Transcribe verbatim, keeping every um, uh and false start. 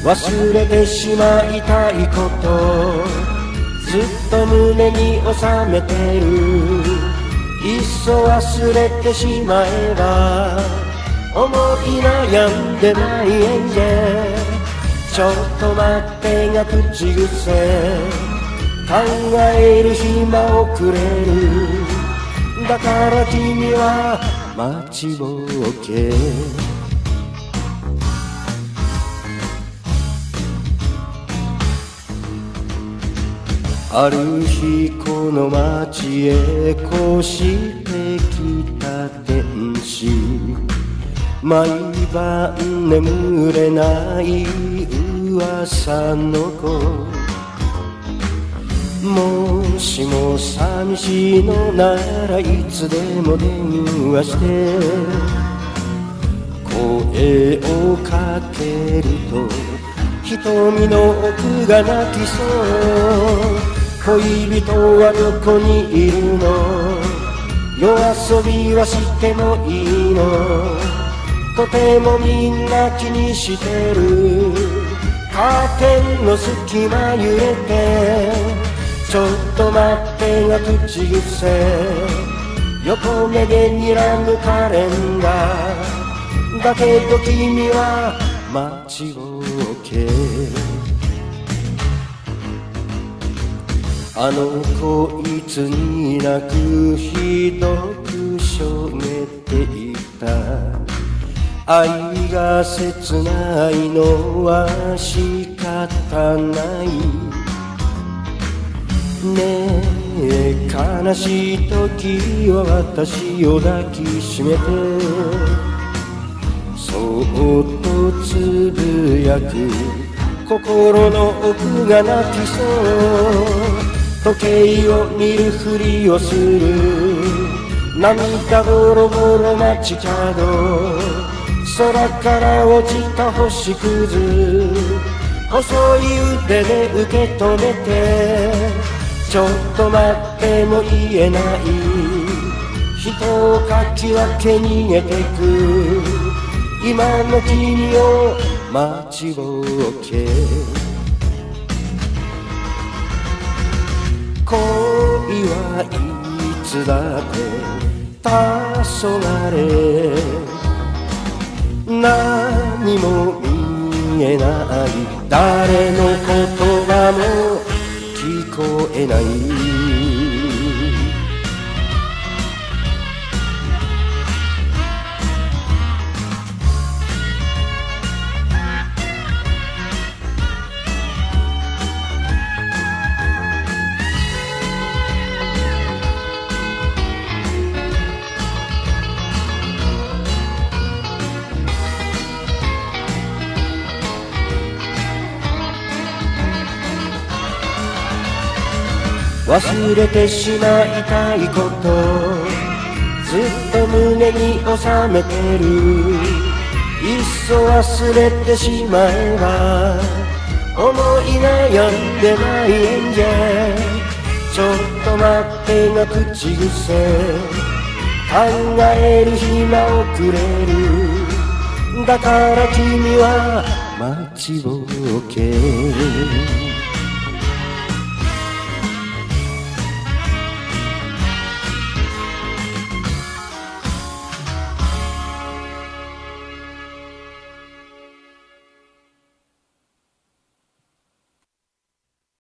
忘れてしまいたいことずっと胸に収めてる。いっそ忘れてしまえば思い悩んでないえんで。ちょっと待ってが口癖、考える暇をくれる。だから君は待ちぼうけ。ある日この街へ越してきた天使、毎晩眠れない噂の子。もしも寂しいのならいつでも電話して声をかけると瞳の奥が泣きそう。恋人はどこにいるの、夜遊びはしてもいいの、とてもみんな気にしてる。カーテンの隙間揺れてちょっと待ってが口癖、横目で睨むカレンダー。だけど君は待ちぼうけ。あの子いつになくひどくしょげていた。愛が切ないのは仕方ない。ねえ悲しい時は私を抱きしめてそっとつぶやく。心の奥が泣きそう。時計を見るふりをする。涙ボロボロ街角、空から落ちた星屑、細い腕で受け止めてちょっと待っても言えない。人をかき分け逃げてく今の君を待ちぼうけ。恋はいつだって黄昏、何も見えない。誰の言葉も聞こえない。忘れてしまいたいことずっと胸に収めてる。いっそ忘れてしまえば思い悩んでないえんじゃ。ちょっと待ってが口癖、考える暇をくれる。だから君は待ちぼうけ。